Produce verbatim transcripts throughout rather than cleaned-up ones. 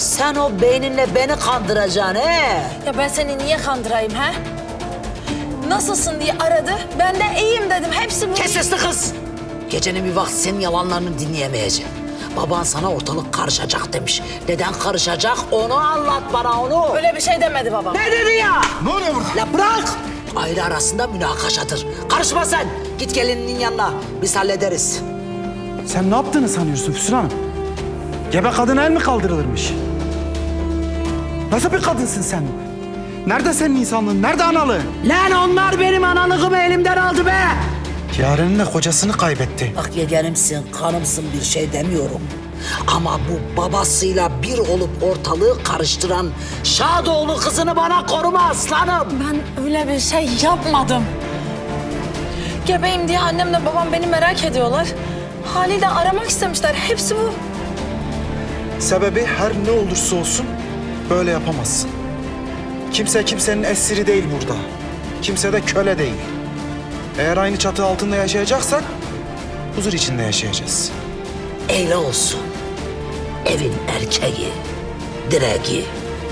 Sen o beyninle beni kandıracaksın he? Ya ben seni niye kandırayım ha? Nasılsın diye aradı. Ben de iyiyim dedim. Hepsi bu. Kes sesini kız. Gecenin bir vakti senin yalanlarını dinleyemeyeceğim. Baban sana ortalık karışacak demiş. Neden karışacak onu anlat bana onu. Öyle bir şey demedi babam. Ne dedi ya? Ne oluyor burada? La bırak. Aile arasında münakaşadır. Karışma sen. Git gelininin yanına. Biz hallederiz. Sen ne yaptığını sanıyorsun Füsun Hanım? Gebe kadına el mi kaldırılırmış? Nasıl bir kadınsın sen? Nerede senin insanlığın? Nerede analığın? Lan onlar benim analığımı elimden aldı be. Yaren'le kocasını kaybetti. Bak yeğenimsin, kanımsın bir şey demiyorum. Ama bu babasıyla bir olup ortalığı karıştıran Şadoğlu kızını bana koruma aslanım. Ben öyle bir şey yapmadım. Gebeyim diye annemle babam beni merak ediyorlar. Haliyle aramak istemişler. Hepsi bu. Sebebi her ne olursa olsun böyle yapamazsın. Kimse kimsenin esiri değil burada. Kimse de köle değil. Eğer aynı çatı altında yaşayacaksak huzur içinde yaşayacağız. Eyle olsun. Evin erkeği, direği.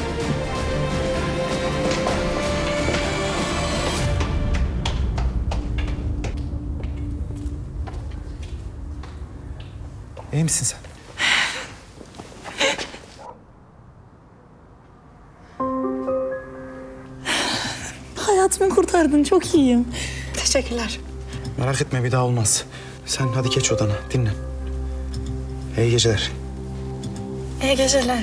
İyi misin sen? Hayatımı kurtardın. Çok iyiyim. Teşekkürler. Merak etme bir daha olmaz. Sen hadi geç odana dinlen. İyi geceler. İyi geceler.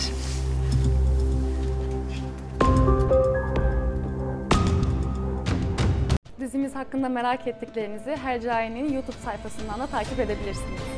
Dizimiz hakkında merak ettiklerinizi Hercai'nin YouTube sayfasından da takip edebilirsiniz.